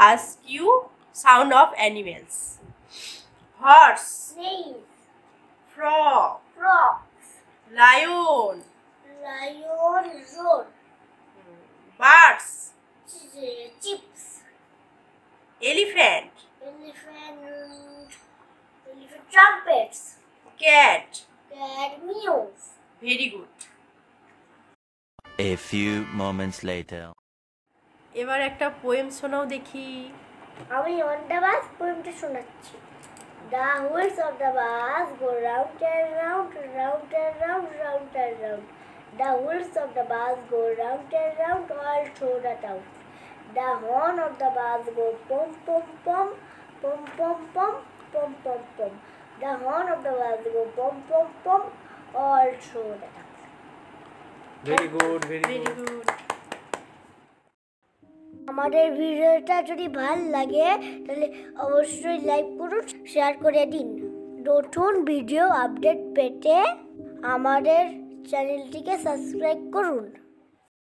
ask you sound of animals. Horse, Snail, frog, frogs, lion, lion, roar, birds, chips, elephant, elephant, trumpets, cat. cat meows. Very good. A few moments later. এবার একটা poem শোনাও দেখি। আমি on the bus পোয়েমটা শোনাচ্ছি। The wheels of the bus go round and round, round and round, round and round. The wheels of the bus go round and round all through the town. The horn of the bus go pom pom pom, pom pom pom, pom pom pom. The horn of the bus go pom pom pom all through the town. Very good, very Very good. good. আমাদের ভিডিওটা যদি ভালো লাগে তাহলে অবশ্যই like করুন, share করে দিন। নতুন ভিডিও আপডেট পেতে আমাদের চ্যানেলটিকে সাবস্ক্রাইব করুন।